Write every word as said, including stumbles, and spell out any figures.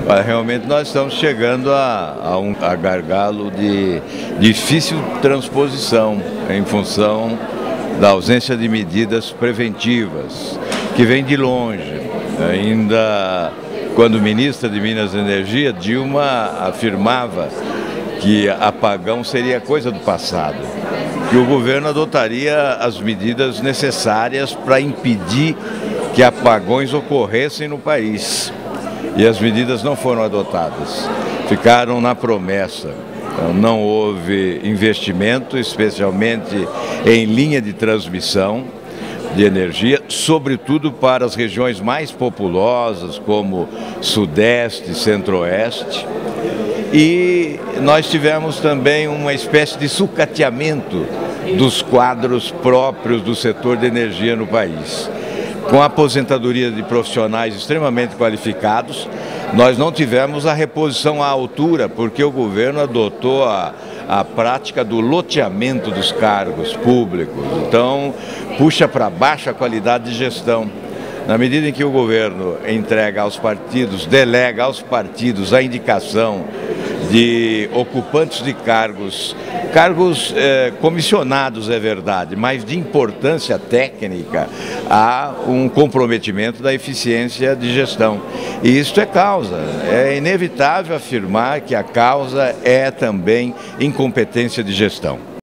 Olha, realmente nós estamos chegando a, a um a gargalo de difícil transposição em função da ausência de medidas preventivas, que vem de longe. Ainda quando ministra de Minas e Energia, Dilma afirmava que apagão seria coisa do passado, que o governo adotaria as medidas necessárias para impedir que apagões ocorressem no país. E as medidas não foram adotadas, ficaram na promessa. Então, não houve investimento, especialmente em linha de transmissão de energia, sobretudo para as regiões mais populosas, como Sudeste e Centro-Oeste. E nós tivemos também uma espécie de sucateamento dos quadros próprios do setor de energia no país. Com a aposentadoria de profissionais extremamente qualificados, nós não tivemos a reposição à altura, porque o governo adotou a, a prática do loteamento dos cargos públicos. Então, puxa para baixo a qualidade de gestão. Na medida em que o governo entrega aos partidos, delega aos partidos a indicação de ocupantes de cargos, cargos eh, comissionados, é verdade, mas de importância técnica, há um comprometimento da eficiência de gestão. E isto é causa, é inevitável afirmar que a causa é também incompetência de gestão.